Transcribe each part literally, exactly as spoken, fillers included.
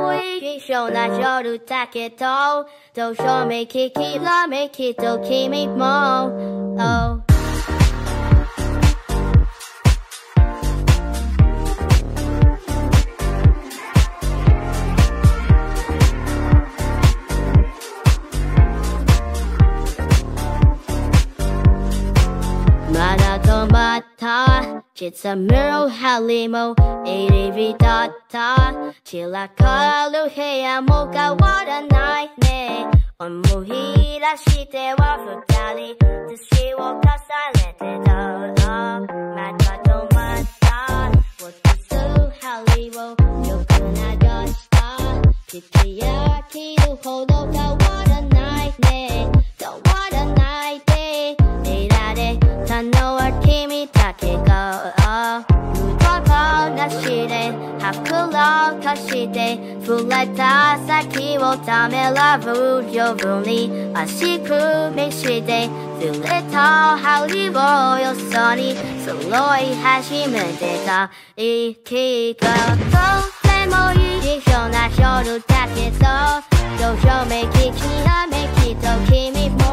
も一緒な夜だけどどうしようめききらめきと君も、ohまだ止まった実は無針も入り浸った散らかる部屋も変わらないね思い出しては二人年を重ねてたまた止まった落とす針をよく流した月や切るほど変わらないね変わらないでいられたのは君だけが無駄話で白露化して触れた先をためらう夜に足組みしてずれた針をよそに揃い始めてた息がとてもいいような夜だけどどうしようめききらめきと君も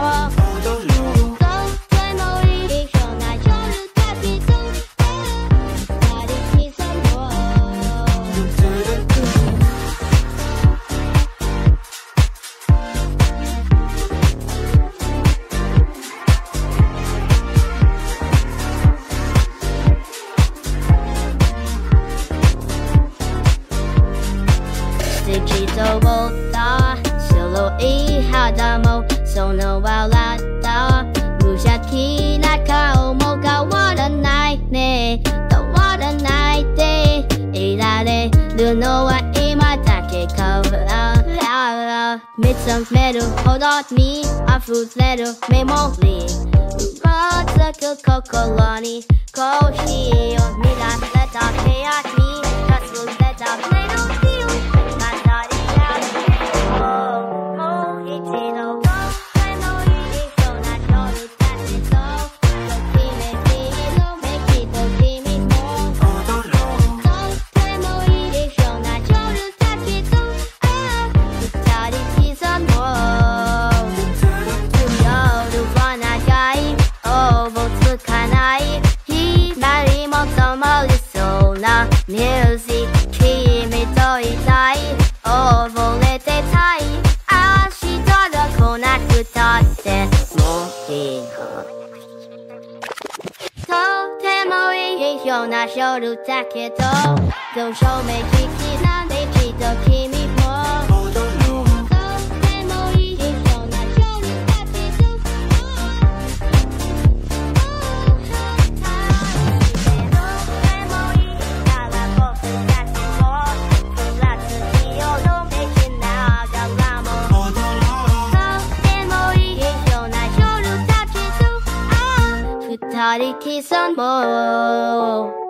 透き通った白い肌もその笑った無邪気な顔も変わらないね変わらないでいられるのは今だけか見つめるほどに溢れるメモリーまつく心にコーヒーを見られた部屋に忘れたメロディーをミュージック君といたい溺れてたい明日が来なくたってもういいとてもいいような夜だけどどうしようめききらめきと君も二人刻も